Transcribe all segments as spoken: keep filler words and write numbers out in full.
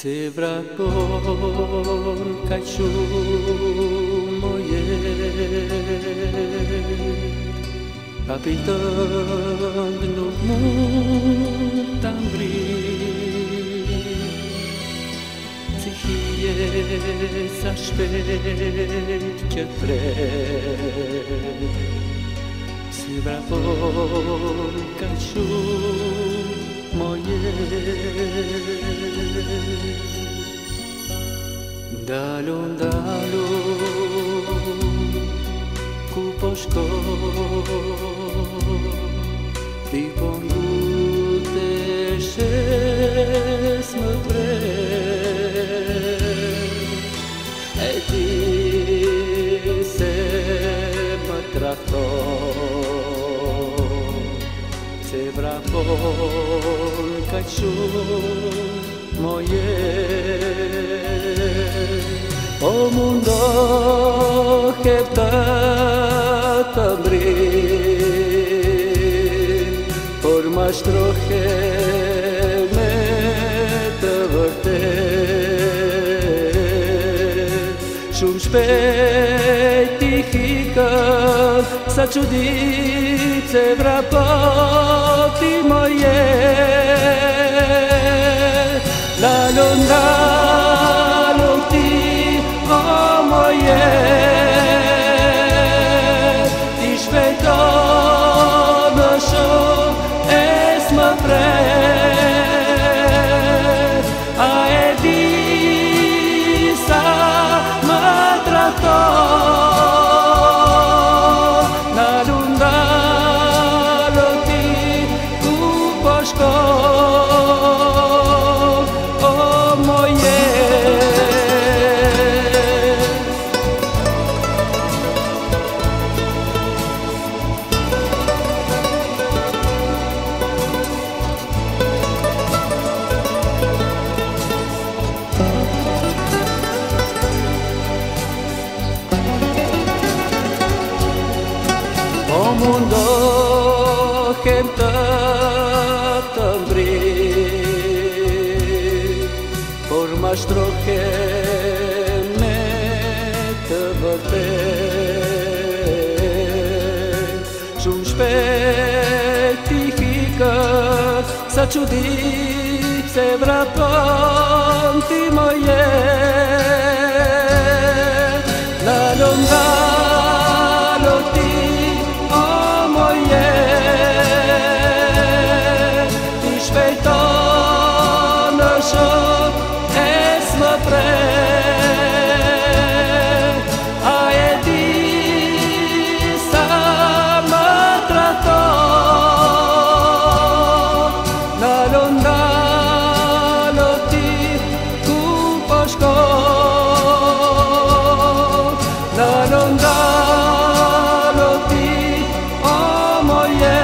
Se vrapon caiu moje, capitando no mundo abrir, se essa specchia fred, se vrapon caiu moje. Dalon, dalon, ku po shkoj, ti po lutesh s'më pret, e ti se më trakton, se vrapon kaq shumë moje. O mundohet të mbrit, por mashtrohe me të vërtet. Shumë shpejt i hikën sa çudit se vrapoti moje. Lalon, lalon ti o moje, ti shpejton më shumë e s'më pret, a e di sa më trakton. Lalon, lalon ti ku po shkoj, o moje. O mundohem të të mbrit, por mashtrohem me të vërtet. Shumë shpejt i hikët sa çudit se vrapon ti moje. Lalon, lalon ti o moje, ti shpejton më shumë e s'më pret, a e di sa më trakton. Lalon, lalon ti ku po shkoj, lalon, lalon ti o moje,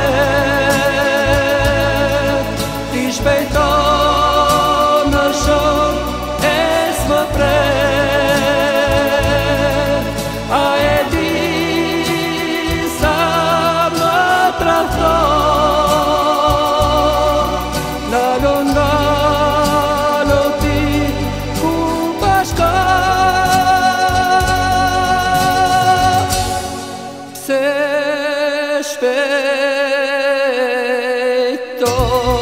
ti shpejton më shumë e s'më pret, a e di sa më trakton. Lalon, lalon ti ku po shkoj, se shpejton.